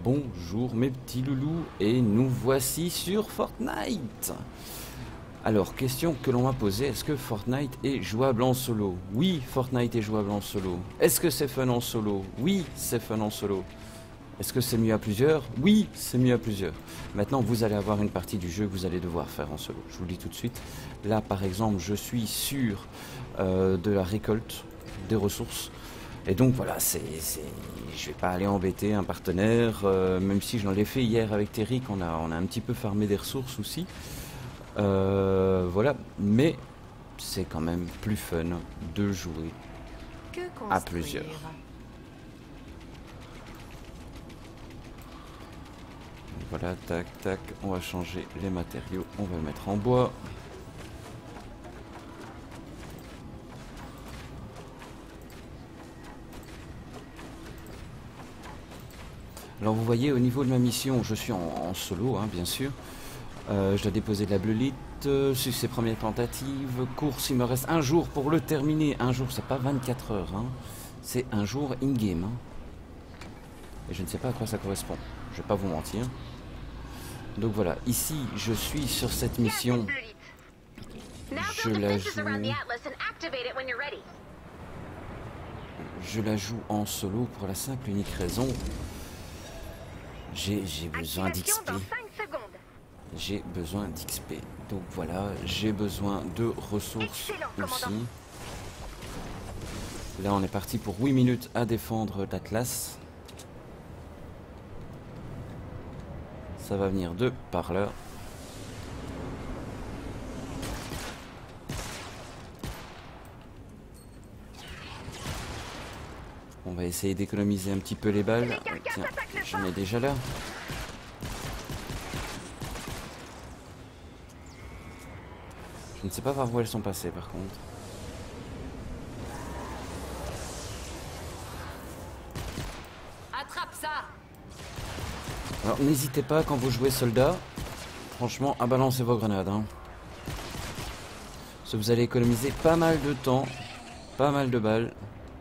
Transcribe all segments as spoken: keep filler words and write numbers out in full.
Bonjour mes petits loulous et nous voici sur Fortnite. Alors, question que l'on m'a posée, est-ce que Fortnite est jouable en solo? Oui, Fortnite est jouable en solo. Est-ce que c'est fun en solo? Oui, c'est fun en solo. Est-ce que c'est mieux à plusieurs? Oui, c'est mieux à plusieurs. Maintenant, vous allez avoir une partie du jeu que vous allez devoir faire en solo. Je vous le dis tout de suite. Là, par exemple, je suis sur euh, de la récolte des ressources. Et donc voilà, c'est, c'est, je vais pas aller embêter un partenaire, euh, même si je l'ai fait hier avec Terrick, on a, on a un petit peu farmé des ressources aussi. Euh, voilà, mais c'est quand même plus fun de jouer à plusieurs. Voilà, tac, tac, on va changer les matériaux, on va le mettre en bois. Alors vous voyez, au niveau de ma mission, je suis en, en solo, hein, bien sûr. Euh, je dois déposer de la bleulite, euh, sur ses premières tentatives. Course, il me reste un jour pour le terminer. Un jour, c'est pas vingt-quatre heures, hein. C'est un jour in-game. Hein. Et je ne sais pas à quoi ça correspond, je vais pas vous mentir. Donc voilà, ici, je suis sur cette mission. Je la joue... Je la joue en solo pour la simple et unique raison... J'ai besoin d'X P. J'ai besoin d'X P. Donc voilà, j'ai besoin de ressources aussi. Là, on est parti pour huit minutes à défendre l'Atlas. Ça va venir de par là. On va essayer d'économiser un petit peu les balles. Tiens, j'en ai déjà là. Je ne sais pas par où elles sont passées par contre. Attrape ça. Alors n'hésitez pas quand vous jouez soldat, franchement, à balancer vos grenades. Hein. Parce que vous allez économiser pas mal de temps, pas mal de balles.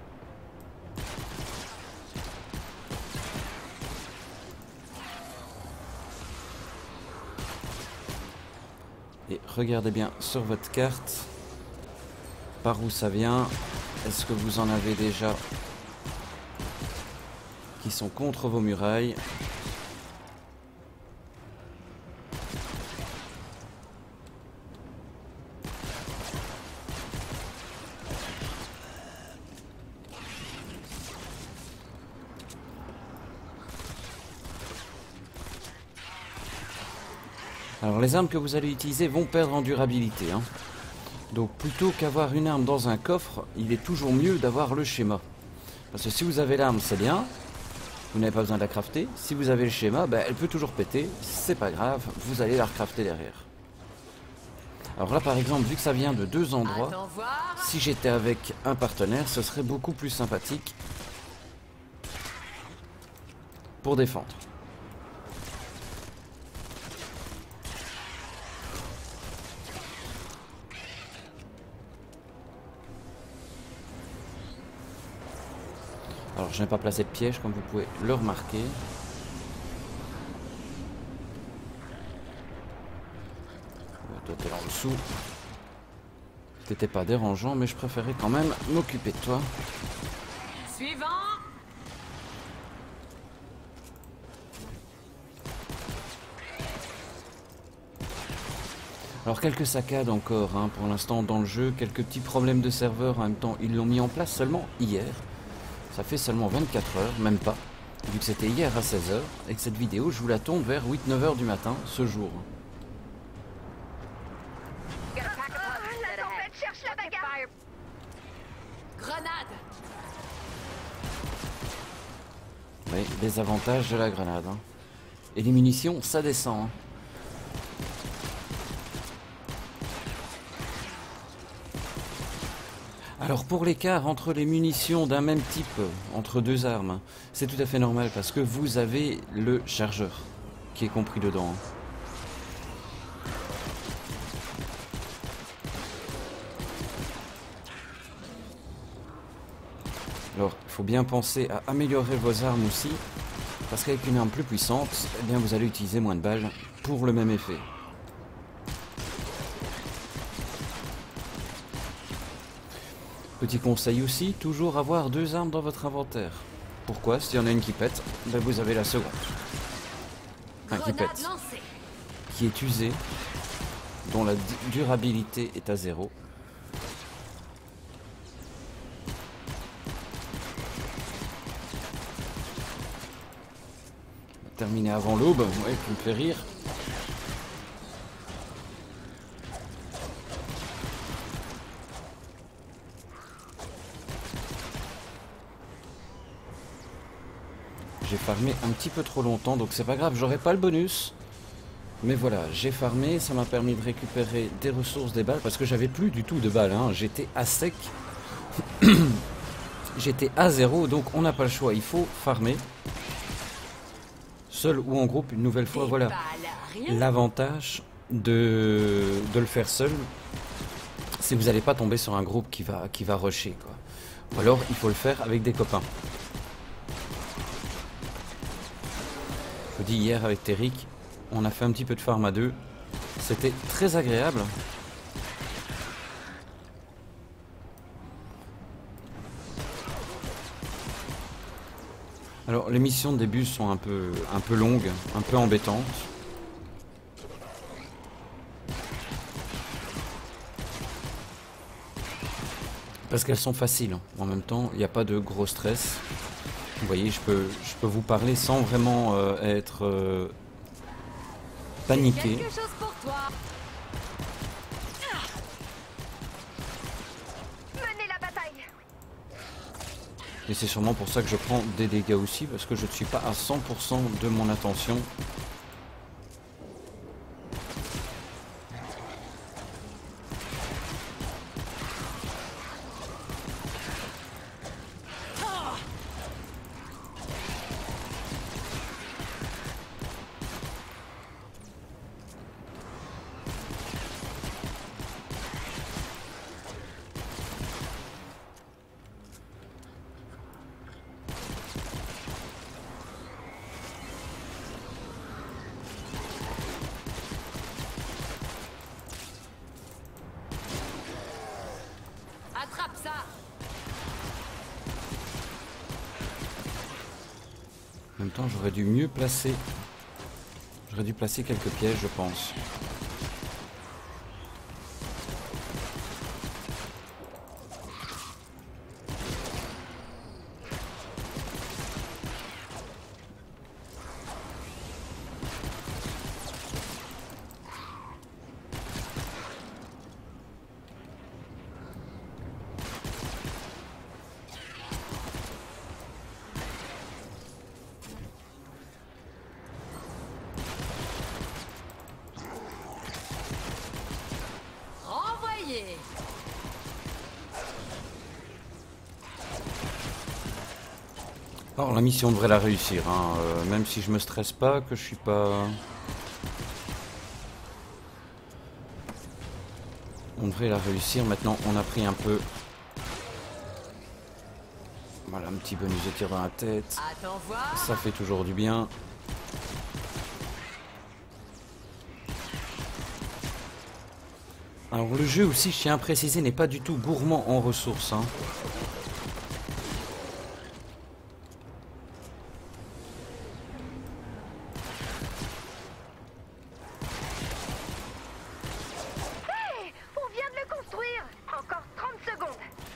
Et regardez bien sur votre carte par où ça vient. Est-ce que vous en avez déjà qui sont contre vos murailles? Alors les armes que vous allez utiliser vont perdre en durabilité. Hein. Donc plutôt qu'avoir une arme dans un coffre, il est toujours mieux d'avoir le schéma. Parce que si vous avez l'arme, c'est bien. Vous n'avez pas besoin de la crafter. Si vous avez le schéma, ben, elle peut toujours péter. C'est pas grave, vous allez la recrafter derrière. Alors là par exemple, vu que ça vient de deux endroits, si j'étais avec un partenaire, ce serait beaucoup plus sympathique pour défendre. Alors je n'ai pas placé de piège comme vous pouvez le remarquer. Toi t'es là en dessous. T'étais pas dérangeant mais je préférais quand même m'occuper de toi. Suivant. Alors quelques saccades encore hein, pour l'instant dans le jeu, quelques petits problèmes de serveur en même temps. Ils l'ont mis en place seulement hier. Ça fait seulement vingt-quatre heures, même pas, vu que c'était hier à seize heures, et que cette vidéo, je vous la tourne vers huit neuf heures du matin, ce jour. Grenade. Oui, les avantages de la grenade. Hein. Et les munitions, ça descend. Hein. Alors pour l'écart entre les munitions d'un même type, entre deux armes, c'est tout à fait normal parce que vous avez le chargeur qui est compris dedans. Alors il faut bien penser à améliorer vos armes aussi Parce qu'avec une arme plus puissante, eh bien vous allez utiliser moins de balles pour le même effet. Petit conseil aussi, toujours avoir deux armes dans votre inventaire. Pourquoi? S'il y en a une qui pète, ben vous avez la seconde. Enfin, qui pète. Qui est usée, dont la durabilité est à zéro. Terminé avant l'aube, ouais, tu me fais rire. J'ai farmé un petit peu trop longtemps, donc c'est pas grave, j'aurai pas le bonus. Mais voilà, j'ai farmé, ça m'a permis de récupérer des ressources, des balles, parce que j'avais plus du tout de balles, hein. J'étais à sec. J'étais à zéro, donc on n'a pas le choix, il faut farmer. Seul ou en groupe, une nouvelle fois, voilà. L'avantage de, de le faire seul, c'est que vous n'allez pas tomber sur un groupe qui va, qui va rusher, quoi. Ou alors, il faut le faire avec des copains. Je vous dis, hier avec Terric, on a fait un petit peu de farm à deux. C'était très agréable. Alors, les missions de début sont un peu, un peu longues, un peu embêtantes. Parce qu'elles sont faciles. En même temps, il n'y a pas de gros stress. Vous voyez, je peux, je peux vous parler sans vraiment euh, être euh, paniqué. Quelque chose pour toi. Menez la bataille. Et c'est sûrement pour ça que je prends des dégâts aussi, parce que je ne suis pas à cent pour cent de mon attention. Attrape ça. En même temps, j'aurais dû mieux placer. J'aurais dû placer quelques pièges, je pense. Renvoyé. Alors la mission devrait la réussir, hein, euh, même si je me stresse pas, que je suis pas... On devrait la réussir. Maintenant, on a pris un peu... Voilà, un petit bonus de tir dans la tête. À t'en voir. Ça fait toujours du bien. Alors le jeu aussi, je tiens à préciser, n'est pas du tout gourmand en ressources, hein. Hey, on vient de le construire. Encore trente secondes.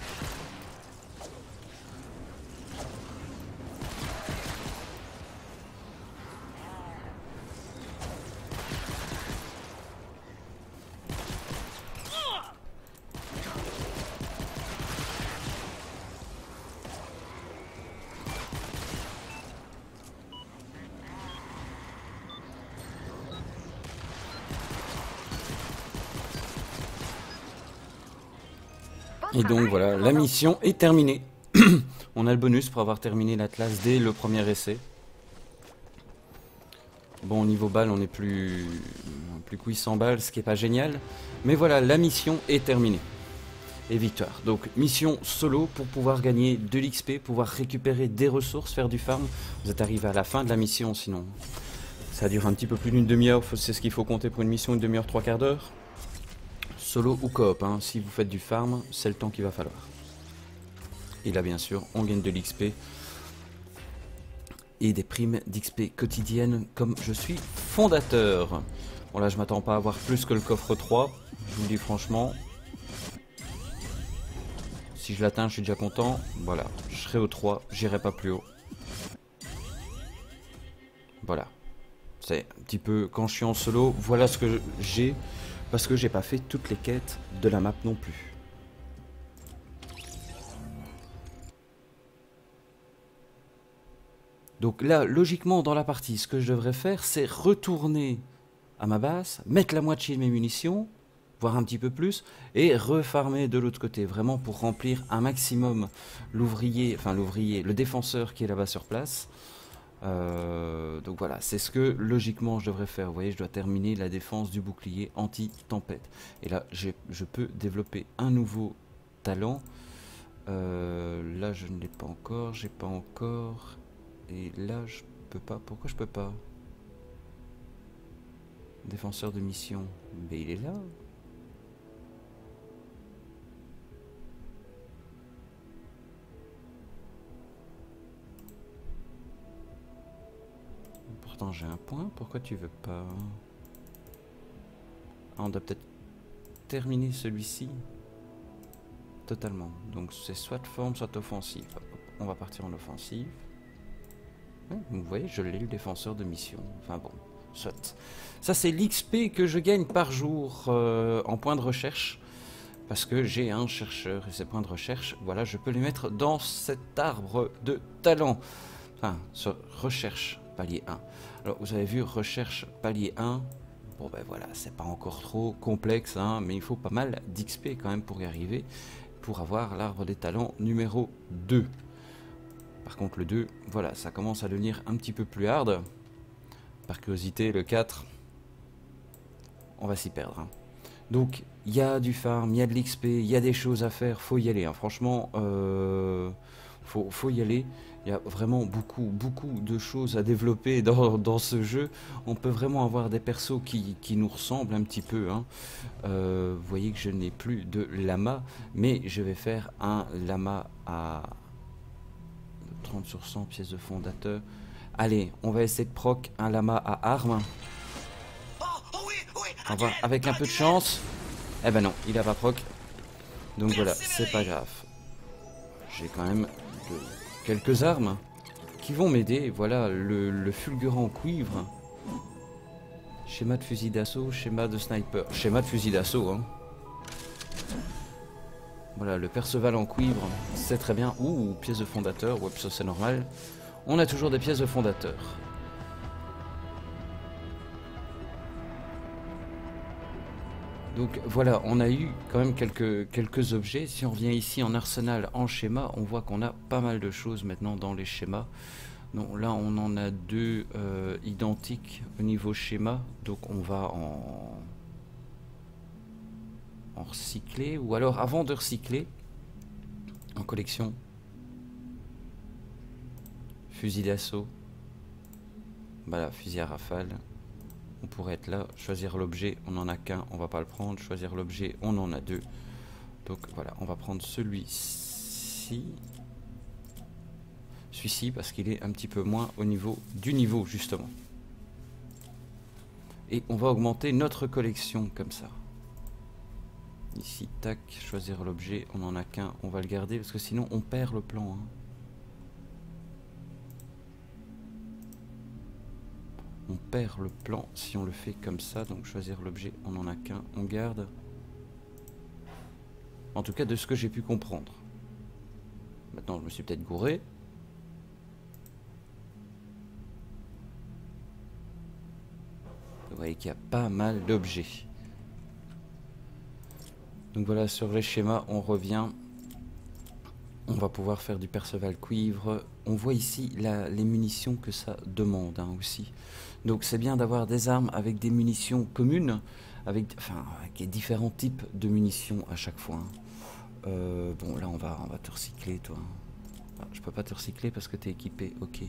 Et donc voilà, la mission est terminée. On a le bonus pour avoir terminé l'Atlas dès le premier essai. Bon, au niveau balle, on est plus, plus couille sans balle, ce qui est pas génial. Mais voilà, la mission est terminée. et victoire. Donc mission solo pour pouvoir gagner de l'X P, pouvoir récupérer des ressources, faire du farm. Vous êtes arrivé à la fin de la mission sinon. Ça dure un petit peu plus d'une demi-heure, c'est ce qu'il faut compter pour une mission, une demi-heure, trois quarts d'heure. Solo ou coop, hein. Si vous faites du farm, c'est le temps qu'il va falloir. Et là bien sûr, on gagne de l'X P. Et des primes d'X P quotidiennes comme je suis fondateur. Bon là je m'attends pas à avoir plus que le coffre trois, je vous le dis franchement. Si je l'atteins je suis déjà content. Voilà, je serai au trois, j'irai pas plus haut. Voilà. C'est un petit peu quand je suis en solo, voilà ce que j'ai. Parce que j'ai pas fait toutes les quêtes de la map non plus. Donc là, logiquement, dans la partie, ce que je devrais faire, c'est retourner à ma base, mettre la moitié de mes munitions, voire un petit peu plus, et refarmer de l'autre côté, vraiment pour remplir un maximum l'ouvrier, enfin l'ouvrier, le défenseur qui est là-bas sur place. Euh, donc voilà, c'est ce que logiquement je devrais faire. Vous voyez, je dois terminer la défense du bouclier anti-tempête. Et là, je peux développer un nouveau talent. Euh, là, je ne l'ai pas encore, j'ai pas encore... Et là, je peux pas. Pourquoi je peux pas? Défenseur de mission. Mais il est là. Pourtant, j'ai un point. Pourquoi tu veux pas? Ah, on doit peut-être terminer celui-ci. Totalement. Donc, c'est soit forme, soit offensive. On va partir en offensive. Vous voyez, je l'ai, le défenseur de mission. Enfin bon, soit. Ça, c'est l'X P que je gagne par jour euh, en points de recherche. Parce que j'ai un chercheur et ces points de recherche, voilà, je peux les mettre dans cet arbre de talent. Enfin, sur recherche palier un. Alors, vous avez vu, recherche palier un. Bon, ben voilà, c'est pas encore trop complexe, hein, mais il faut pas mal d'X P quand même pour y arriver. Pour avoir l'arbre des talents numéro deux. Par contre le deux, voilà, ça commence à devenir un petit peu plus hard. Par curiosité, le quatre, on va s'y perdre. Hein. Donc, il y a du farm, il y a de l'X P, il y a des choses à faire, faut y aller. Hein. Franchement, euh, faut, faut y aller. Il y a vraiment beaucoup, beaucoup de choses à développer dans, dans ce jeu. On peut vraiment avoir des persos qui, qui nous ressemblent un petit peu. Hein. Euh, vous voyez que je n'ai plus de lama, mais je vais faire un lama à... trente sur cent pièces de fondateur. Allez, on va essayer de proc un lama à armes. On va avec un peu de chance. Eh ben non, il a pas proc. Donc voilà, c'est pas grave. J'ai quand même de, quelques armes qui vont m'aider. Voilà, le, le fulgurant cuivre. Schéma de fusil d'assaut, schéma de sniper. Schéma de fusil d'assaut, hein. Voilà, le Perceval en cuivre, c'est très bien. Ouh, pièce de fondateur, ouais, ça c'est normal. On a toujours des pièces de fondateur. Donc voilà, on a eu quand même quelques, quelques objets. Si on revient ici en arsenal, en schéma, on voit qu'on a pas mal de choses maintenant dans les schémas. Donc là, on en a deux euh, identiques au niveau schéma. Donc on va en... en recycler, ou alors avant de recycler, en collection, fusil d'assaut, voilà, fusil à rafale, on pourrait être là, choisir l'objet, on n'en a qu'un, on va pas le prendre, choisir l'objet, on en a deux, donc voilà, on va prendre celui-ci, celui-ci parce qu'il est un petit peu moins au niveau du niveau justement, et on va augmenter notre collection comme ça. Ici, tac, choisir l'objet, on n'en a qu'un, on va le garder parce que sinon on perd le plan. Hein. On perd le plan si on le fait comme ça, donc choisir l'objet, on n'en a qu'un, on garde. En tout cas, de ce que j'ai pu comprendre. Maintenant, je me suis peut-être gouré. Vous voyez qu'il y a pas mal d'objets. Donc voilà, sur les schémas, on revient. On va pouvoir faire du Perceval cuivre. On voit ici la, les munitions que ça demande hein, aussi. Donc c'est bien d'avoir des armes avec des munitions communes, avec, enfin, avec différents types de munitions à chaque fois. Hein. Euh, bon, là, on va, on va te recycler, toi. Ah, je peux pas te recycler parce que tu es équipé. Ok.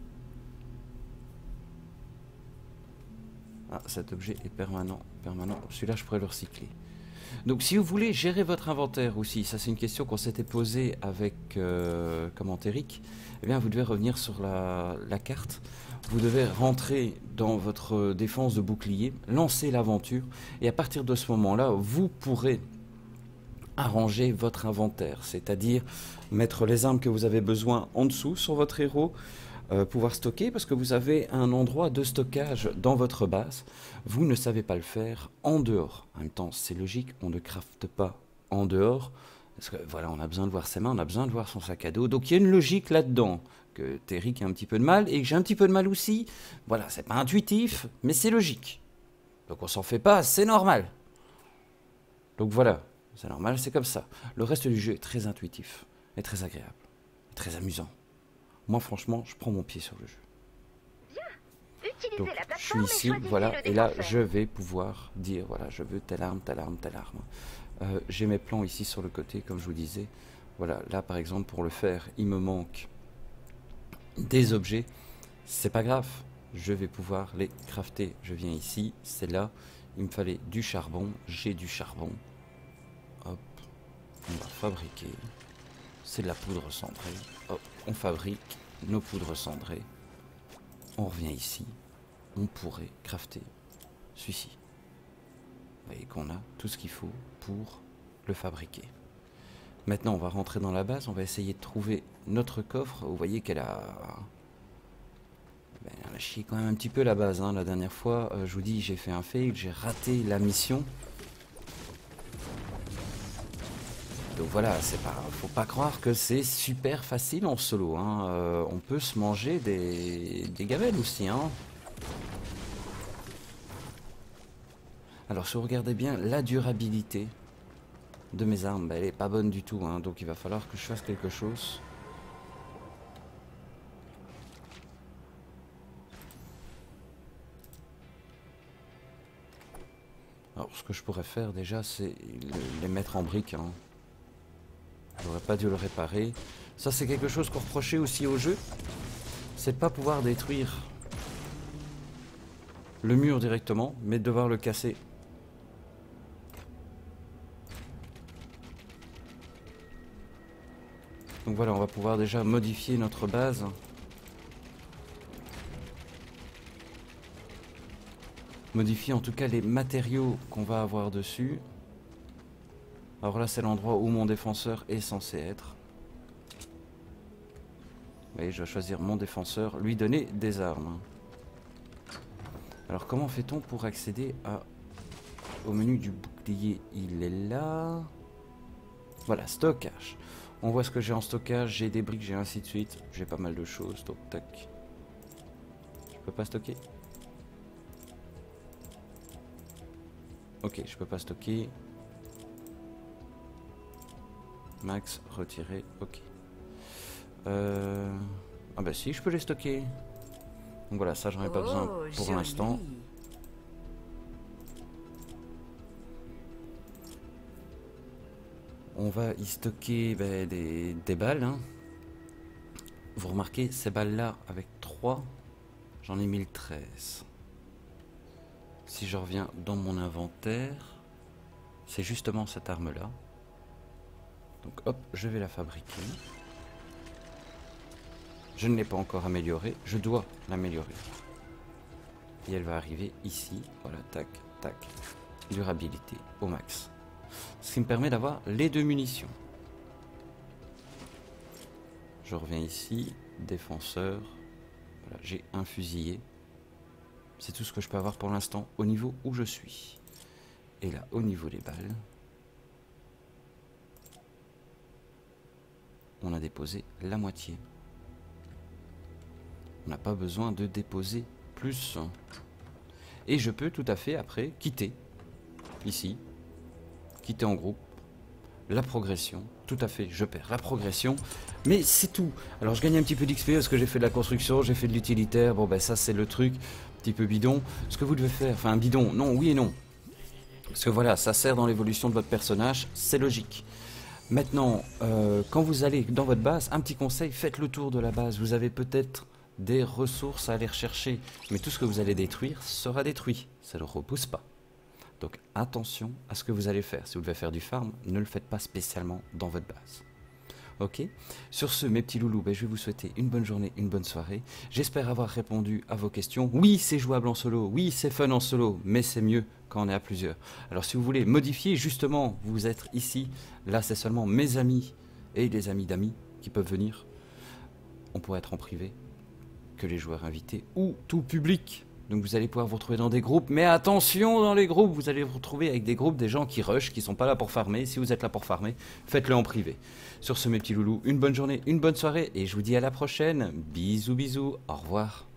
Ah, cet objet est permanent. Permanent. Celui-là, je pourrais le recycler. Donc, si vous voulez gérer votre inventaire aussi, ça, c'est une question qu'on s'était posée avec euh, comment, Eric. Eh bien, vous devez revenir sur la, la carte. Vous devez rentrer dans votre défense de bouclier, lancer l'aventure, et à partir de ce moment-là, vous pourrez arranger votre inventaire, c'est-à-dire mettre les armes que vous avez besoin en dessous sur votre héros, euh, pouvoir stocker, parce que vous avez un endroit de stockage dans votre base. Vous ne savez pas le faire en dehors. En même temps, c'est logique, on ne crafte pas en dehors, parce que voilà, on a besoin de voir ses mains, on a besoin de voir son sac à dos, donc il y a une logique là-dedans, que Terrick a un petit peu de mal, et que j'ai un petit peu de mal aussi. Voilà, c'est pas intuitif, mais c'est logique. Donc on s'en fait pas, c'est normal. Donc voilà, c'est normal, c'est comme ça. Le reste du jeu est très intuitif, et très agréable, et très amusant. Moi franchement, je prends mon pied sur le jeu. Utilisez Donc la je suis plateforme et ici, choisissez voilà, le et là défenseur. je vais pouvoir dire, voilà, je veux telle arme, telle arme, telle arme. Euh, j'ai mes plans ici sur le côté, comme je vous disais. Voilà, là par exemple, pour le faire, il me manque des objets. C'est pas grave, je vais pouvoir les crafter. Je viens ici, c'est là, il me fallait du charbon, j'ai du charbon. Hop, on va fabriquer. C'est de la poudre cendrée. Hop, on fabrique nos poudres cendrées. On revient ici, on pourrait crafter celui-ci. Vous voyez qu'on a tout ce qu'il faut pour le fabriquer. Maintenant, on va rentrer dans la base, on va essayer de trouver notre coffre. Vous voyez qu'elle a... Ben, elle a chié quand même un petit peu la base. Hein. La dernière fois, euh, je vous dis, j'ai fait un fail, j'ai raté la mission. Donc voilà, c'est pas, faut pas croire que c'est super facile en solo. Hein. Euh, on peut se manger des, des gamelles aussi. Hein. Alors si vous regardez bien, la durabilité de mes armes, bah, elle est pas bonne du tout, hein, donc il va falloir que je fasse quelque chose. Alors ce que je pourrais faire déjà, c'est les mettre en briques. Hein. J'aurais pas dû le réparer. Ça c'est quelque chose qu'on reprochait aussi au jeu, c'est de pas pouvoir détruire le mur directement, mais de devoir le casser. Donc voilà, on va pouvoir déjà modifier notre base. Modifier en tout cas les matériaux qu'on va avoir dessus. Alors là, c'est l'endroit où mon défenseur est censé être. Vous voyez, je dois choisir mon défenseur, lui donner des armes. Alors comment fait-on pour accéder à... au menu du bouclier? Il est là. Voilà, stockage. On voit ce que j'ai en stockage, j'ai des briques, j'ai ainsi de suite. J'ai pas mal de choses, donc tac. Je peux pas stocker. Ok, je peux pas stocker. Max, retirer, ok. Euh... Ah bah si, je peux les stocker. Donc voilà, ça j'en ai pas oh, besoin pour l'instant. On va y stocker bah, des, des balles. Hein. Vous remarquez, ces balles-là, avec trois, j'en ai mille treize. Si je reviens dans mon inventaire, c'est justement cette arme-là. Donc hop, je vais la fabriquer. Je ne l'ai pas encore améliorée, je dois l'améliorer. Et elle va arriver ici, voilà, tac, tac. Durabilité au max. Ce qui me permet d'avoir les deux munitions. Je reviens ici, défenseur. Voilà, j'ai un fusilier. C'est tout ce que je peux avoir pour l'instant au niveau où je suis. Et là, au niveau des balles, on a déposé la moitié. On n'a pas besoin de déposer plus. Et je peux tout à fait après quitter. Ici. Quitter en groupe. La progression. Tout à fait, je perds la progression. Mais c'est tout. Alors je gagne un petit peu d'X P parce que j'ai fait de la construction, j'ai fait de l'utilitaire. Bon ben ça c'est le truc. Un petit peu bidon. Ce que vous devez faire. Enfin bidon. Non, oui et non. Parce que voilà, ça sert dans l'évolution de votre personnage. C'est logique. Maintenant, euh, quand vous allez dans votre base, un petit conseil, faites le tour de la base. Vous avez peut-être des ressources à aller rechercher, mais tout ce que vous allez détruire sera détruit. Ça ne repousse pas. Donc attention à ce que vous allez faire. Si vous devez faire du farm, ne le faites pas spécialement dans votre base. Ok. Sur ce, mes petits loulous, ben, je vais vous souhaiter une bonne journée, une bonne soirée. J'espère avoir répondu à vos questions. Oui, c'est jouable en solo. Oui, c'est fun en solo. Mais c'est mieux quand on est à plusieurs. Alors si vous voulez modifier, justement, vous êtes ici. Là, c'est seulement mes amis et les amis d'amis qui peuvent venir. On pourrait être en privé, que les joueurs invités ou tout public. Donc vous allez pouvoir vous retrouver dans des groupes, mais attention dans les groupes, vous allez vous retrouver avec des groupes, des gens qui rushent, qui sont pas là pour farmer. Si vous êtes là pour farmer, faites-le en privé. Sur ce mes petits loulous, une bonne journée, une bonne soirée, et je vous dis à la prochaine. Bisous bisous, au revoir.